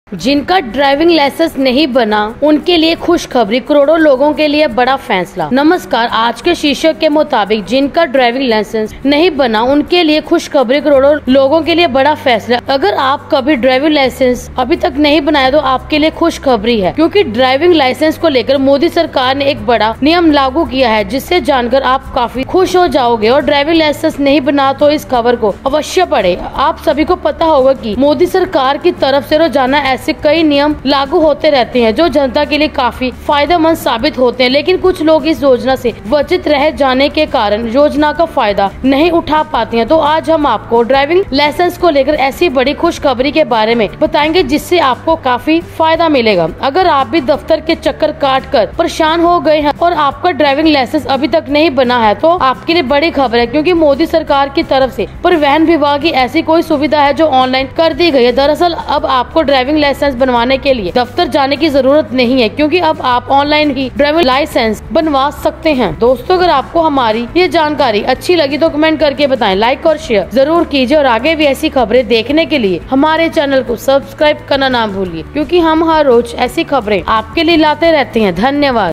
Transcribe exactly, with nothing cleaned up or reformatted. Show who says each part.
Speaker 1: जिनका driving licence नहीं बना उनके लिए खुशखबरी, करोड़ों लोगों के लिए बड़ा फैसला। नमस्कार, आज के शीर्षक के मुताबिक जिनका ड्राइविंग लाइसेंस नहीं बना उनके लिए खुशखबरी, करोड़ों लोगों के लिए बड़ा फैसला। अगर आप कभी ड्राइविंग लाइसेंस अभी तक नहीं बनाया तो आपके लिए खुशखबरी है, क्योंकि ड्राइविंग लाइसेंस को लेकर मोदी सरकार ने एक बड़ा नियम लागू किया है, जिससे जानकर आप काफी खुश हो जाओगे। और ड्राइविंग लाइसेंस नहीं बना तो इस खबर को अवश्य पढ़े। आप सभी को पता होगा कि मोदी सरकार की तरफ से रोजाना ऐसे कई नियम लागू होते रहते हैं जो जनता के लिए काफी फायदेमंद साबित होते हैं, लेकिन कुछ लोग इस योजना से वंचित रह जाने के कारण योजना का फायदा नहीं उठा पाते हैं। तो आज हम आपको ड्राइविंग लाइसेंस को लेकर ऐसी बड़ी खुशखबरी के बारे में बताएंगे जिससे आपको काफी फायदा मिलेगा। अगर आप भी दफ्तर के चक्कर काट कर परेशान हो गए हैं और आपका ड्राइविंग लाइसेंस अभी तक नहीं बना है तो आपके लिए बड़ी खबर है, क्योंकि मोदी सरकार की तरफ से परिवहन विभाग की ऐसी कोई सुविधा है जो ऑनलाइन कर दी गई है। दरअसल अब आपको ड्राइविंग लाइसेंस बनवाने के लिए दफ्तर जाने की जरूरत नहीं है, क्योंकि अब आप ऑनलाइन ही ड्राइविंग लाइसेंस बनवा सकते हैं। दोस्तों, अगर आपको हमारी ये जानकारी अच्छी लगी तो कमेंट करके बताएं, लाइक और शेयर जरूर कीजिए और आगे भी ऐसी खबरें देखने के लिए हमारे चैनल को सब्सक्राइब करना ना भूलिए, क्योंकि हम हर रोज ऐसी खबरें आपके लिए लाते रहते हैं। धन्यवाद।